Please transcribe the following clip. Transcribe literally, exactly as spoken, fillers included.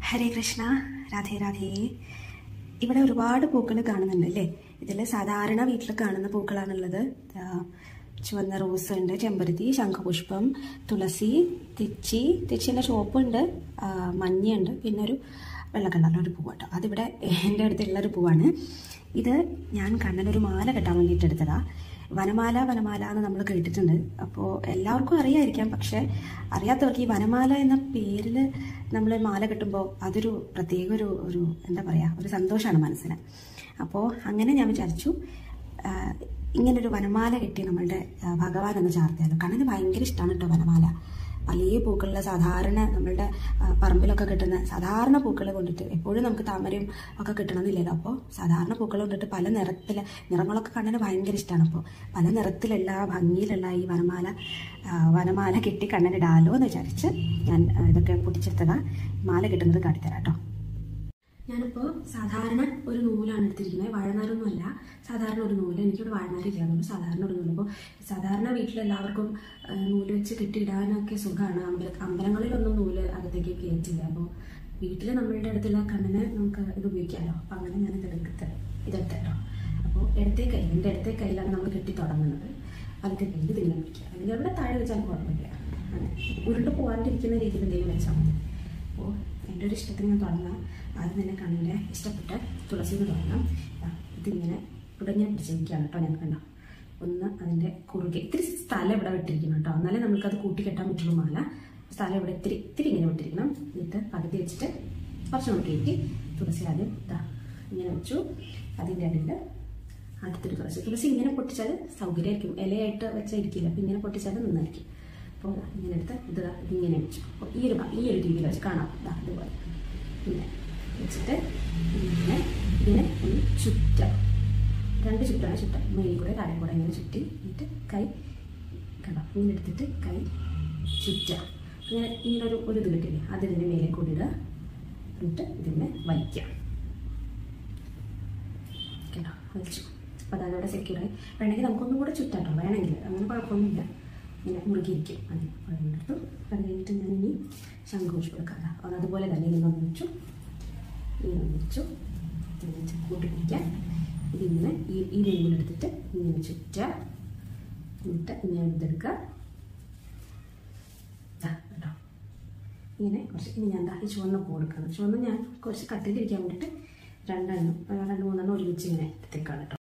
ഹരേ കൃഷ്ണ, രാധേ രാധേ. ഇവിടെ ഒരുപാട് പൂക്കൾ കാണുന്നുണ്ട് അല്ലേ? ഇതിൽ സാധാരണ വീട്ടിൽ കാണുന്ന പൂക്കളാണുള്ളത്. ചുവന്ന റോസ് ഉണ്ട്, ചെമ്പരത്തി, ശംഖുപുഷ്പം, തുളസി, തെച്ചി, തെച്ചിൻ്റെ ചുവപ്പുണ്ട്, മഞ്ഞയുണ്ട്, പിന്നെ ഒരു വെള്ള കളറിലൊരു പൂവ് കേട്ടോ. അതിവിടെ എൻ്റെ അടുത്തുള്ളൊരു പൂവാണ്. ഇത് ഞാൻ കണ്ണനൊരു മാല കെട്ടാൻ വേണ്ടിയിട്ട് എടുത്തതാണ്. വനമാല വനമാല എന്ന് നമ്മൾ കേട്ടിട്ടുണ്ട്. അപ്പോൾ എല്ലാവർക്കും അറിയാമായിരിക്കാം, പക്ഷേ അറിയാത്തവർക്ക് ഈ വനമാല എന്ന പേരിൽ നമ്മൾ മാല കെട്ടുമ്പോൾ അതൊരു പ്രത്യേക ഒരു ഒരു എന്താ പറയുക, ഒരു സന്തോഷമാണ് മനസ്സിന്. അപ്പോൾ അങ്ങനെ ഞാൻ വിചാരിച്ചു ഇങ്ങനൊരു വനമാല കെട്ടി നമ്മളുടെ ഭഗവാനൊന്ന് ചാർത്തിയാലോ. കണ്ണന് ഭയങ്കര ഇഷ്ടമാണ് കേട്ടോ വനമാല. വലിയ പൂക്കളിൽ സാധാരണ നമ്മളുടെ പറമ്പിലൊക്കെ കിട്ടുന്ന സാധാരണ പൂക്കൾ കൊണ്ടിട്ട് എപ്പോഴും നമുക്ക് താമരയും ഒക്കെ കിട്ടണമെന്നില്ലല്ലോ. അപ്പോൾ സാധാരണ പൂക്കൾ കൊണ്ടിട്ട് പല നിറത്തിൽ നിറങ്ങളൊക്കെ കണ്ണന് ഭയങ്കര ഇഷ്ടമാണ്. അപ്പോൾ പല നിറത്തിലുള്ള ഭംഗിയിലുള്ള ഈ വനമാല വനമാല കെട്ടി കണ്ണനിടാലോ എന്ന് വിചാരിച്ച് ഞാൻ ഇതൊക്കെ പൊട്ടിച്ചെടുത്തതാണ്. മാല കിട്ടുന്നത് കാട്ടിത്തരാം കേട്ടോ. ഞാനിപ്പോൾ സാധാരണ ഒരു നൂലാണ് എടുത്തിരിക്കുന്നത്, വാഴനാരൊന്നുമല്ല, സാധാരണ ഒരു നൂല്. എനിക്കിവിടെ വാഴനാരില്ലായിരുന്നു, സാധാരണ ഒരു നൂല്. അപ്പോൾ സാധാരണ വീട്ടിലെല്ലാവർക്കും നൂല് വെച്ച് കെട്ടിയിടാനൊക്കെ സുഖമാണ്. അമ്പല അമ്പലങ്ങളിലൊന്നും നൂല് അകത്തേക്ക് കയറ്റില്ല. അപ്പോൾ വീട്ടിൽ നമ്മളുടെ അടുത്തുള്ള കണ്ണിന് നമുക്ക് ഇത് ഉപയോഗിക്കാമല്ലോ. അപ്പോൾ അങ്ങനെ ഞാൻ ഇതെടുത്ത് ഇതെടുത്തോ. അപ്പോൾ ഇടത്തേ കൈ എൻ്റെ ഇടത്തേ കയ്യിലാണ് നമ്മൾ കെട്ടി തുടങ്ങുന്നത്. അതിൻ്റെ കയ്യിൽ തിരിഞ്ഞ് പിടിക്കുക, അല്ലെങ്കിൽ അവിടെ താഴെ വെച്ചാൽ കുഴപ്പമില്ല. അങ്ങനെ ഉരുണ്ട് പോകാണ്ടിരിക്കുന്ന രീതിയിൽ എന്തെങ്കിലും വെച്ചാൽ മതി. അപ്പോൾ എൻ്റെ ഒരു ഇഷ്ടത്തിന് ഞാൻ തുടങ്ങാം. ആദ്യം തന്നെ കണ്ണിൻ്റെ ഇഷ്ടപ്പെട്ട തുളസിന്ന് തുടങ്ങാം. ഇതിങ്ങനെ ഇവിടെ ഞാൻ പിടിച്ചിരിക്കുകയാണ് കേട്ടോ. ഞാൻ കണ്ടോ, ഒന്ന് അതിൻ്റെ കുറുകെ ഇത്തിരി സ്ഥലം ഇവിടെ വിട്ടിരിക്കണം കേട്ടോ, എന്നാലേ നമുക്കത് കൂട്ടി കെട്ടാൻ പറ്റുള്ളൂ മാല. സ്ഥലം ഇവിടെ ഇത്തിരി ഇത്തിരി ഇങ്ങനെ വിട്ടിരിക്കണം. എന്നിട്ട് പകുതി വെച്ചിട്ട് കുറച്ച് നമുക്ക് കയറ്റി തുളസി ആദ്യം ഇതാ ഇങ്ങനെ വെച്ചു. അതിൻ്റെ അടിയിൽ അടുത്തൊരു തുളസി. തുളസി ഇങ്ങനെ പൊട്ടിച്ചാൽ സൗകര്യമായിരിക്കും, ഇലയായിട്ട് വെച്ചാൽ ഇരിക്കില്ല. അപ്പം ഇങ്ങനെ പൊട്ടിച്ചാൽ നന്നായിരിക്കും. അപ്പോൾ ഇങ്ങനെ എടുത്ത് ഇത് ഇതിങ്ങനെ വെച്ചു. അപ്പോൾ ഈ ഒരു ഈ ഒരു രീതിയിൽ വെച്ച് കാണാം. ഇതാ ഇതുപോലെ ഇങ്ങനെ വെച്ചിട്ട് ഇങ്ങനെ ഇതിനെ ഒന്ന് ചുറ്റാം. രണ്ട് ചുറ്റാണ് ചുറ്റാം. മേലിൽ കൂടെ താഴെ കൂടെ ഇങ്ങനെ ചുറ്റി എന്നിട്ട് കൈ കണ്ടോ ഇങ്ങനെ എടുത്തിട്ട് കൈ ചുറ്റാം. ഇങ്ങനെ ഇങ്ങനെ ഒരു ഒരു ഇത് കിട്ടില്ലേ, അതിൻ്റെ മേലെ കൂടി ഇടുക. എന്നിട്ട് ഇതിനെ വലിക്കാം. കേട്ടോ, വലിച്ചു. അപ്പോൾ അതവിടെ സെക്യൂറായി. വേണമെങ്കിൽ നമുക്കൊന്നും കൂടെ ചുറ്റാട്ടോ, വേണമെങ്കിൽ അങ്ങനെ കുഴപ്പമൊന്നുമില്ല. ഇങ്ങനെ മുറുകിയിരിക്കും. അതിന് പഴമെടുത്തു. അത് കഴിഞ്ഞിട്ട് ഞാൻ ഇനി ശംഖുപുഷ്പം എടുക്കാം. അത് അതുപോലെ തന്നെ ഇങ്ങനെ ഒന്ന് വെച്ചു, ഇങ്ങനെ വെച്ചു. ഇങ്ങനെ കൂട്ടി പിടിക്കാം. ഇതിങ്ങനെ ഈ ഈ നൂലെടുത്തിട്ട് ഇങ്ങനെ ചുറ്റുക. എന്നിട്ട് ഇങ്ങനെ ഇതെടുക്കുക കേട്ടോ. ഇങ്ങനെ കുറച്ച് ഇനി ഞാൻ ഈ ചുവന്ന പൂ എടുക്കണം. ചുവന്ന് ഞാൻ കുറച്ച് കട്ടിലിരിക്കാൻ വേണ്ടിയിട്ട് രണ്ടെണ്ണം രണ്ട് മൂന്നെണ്ണം ഒരുമിച്ച് ഇങ്ങനെ എടുത്തേക്കാണ് കേട്ടോ.